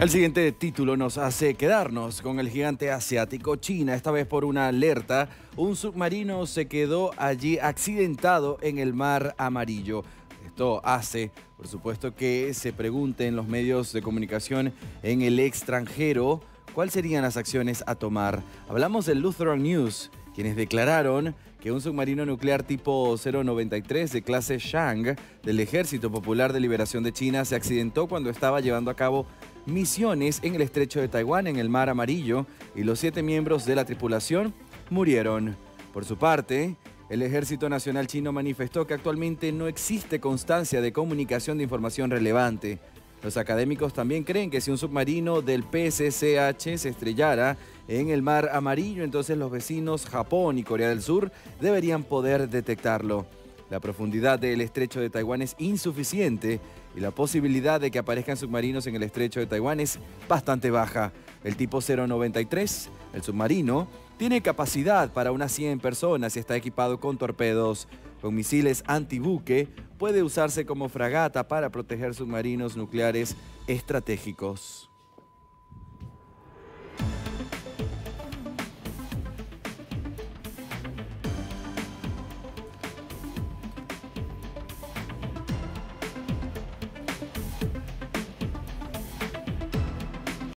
El siguiente título nos hace quedarnos con el gigante asiático China, esta vez por una alerta. Un submarino se quedó allí accidentado en el Mar Amarillo. Esto hace, por supuesto, que se pregunten los medios de comunicación en el extranjero cuáles serían las acciones a tomar. Hablamos del Lutheran News, quienes declararon que un submarino nuclear tipo 093 de clase Shang del Ejército Popular de Liberación de China se accidentó cuando estaba llevando a cabo misiones en el estrecho de Taiwán, en el Mar Amarillo, y los 7 miembros de la tripulación murieron. Por su parte, el Ejército Nacional Chino manifestó que actualmente no existe constancia de comunicación de información relevante. Los académicos también creen que si un submarino del PSCH se estrellara en el Mar Amarillo, entonces los vecinos Japón y Corea del Sur deberían poder detectarlo. La profundidad del estrecho de Taiwán es insuficiente y la posibilidad de que aparezcan submarinos en el estrecho de Taiwán es bastante baja. El tipo 093, el submarino, tiene capacidad para unas 100 personas y está equipado con torpedos. Con misiles antibuque, puede usarse como fragata para proteger submarinos nucleares estratégicos.